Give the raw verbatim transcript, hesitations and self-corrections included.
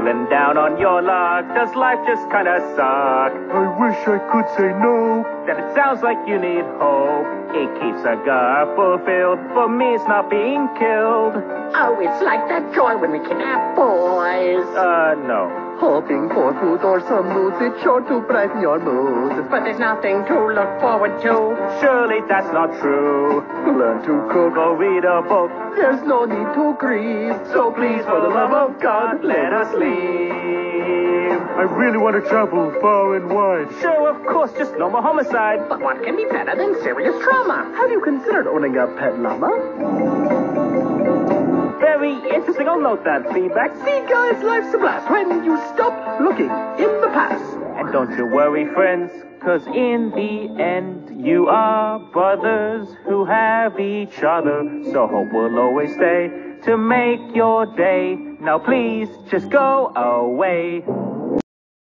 feeling down on your luck? Does life just kinda suck? I wish I could say no. Then it sounds like you need hope. It keeps a guy fulfilled. For me, it's not being killed. Oh, it's like that joy when we kidnap boys. Uh, no. Hoping for food or some booze, it's sure to brighten your mood. But there's nothing to look forward to. Surely that's not true. Learn to cook, Go read a book. there's no need to grieve. So please, for the love of God, let us leave. I really want to travel far and wide. Sure, of course, just no more homicide. But what can be better than serious trauma? Have you considered owning a pet llama? Very interesting. I'll note that feedback. See, guys, life's a blast when you stop looking in the past. And don't you worry, friends, 'cause in the end, you are brothers who have each other. So hope will always stay to make your day. Now please, just go away.